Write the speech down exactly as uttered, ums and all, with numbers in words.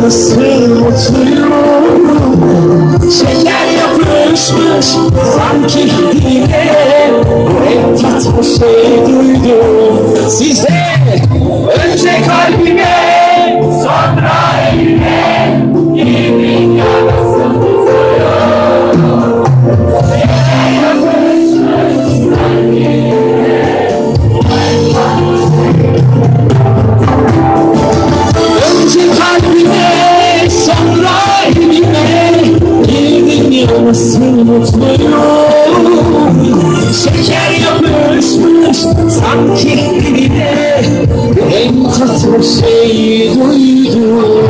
nasıl mutluyum. Şeker yapışmış sanki diline, en tatlı şey duydum size. Önce kalbime, sonra elime, kimin yanasın mutluyum. Şeker yapışmış sanki diline, en tatlı şey. Önce kalbime, sonra elime, kimin yanasın mutluyum. Şeker yapışmış sanki diline, en tatlı şeyi duydum.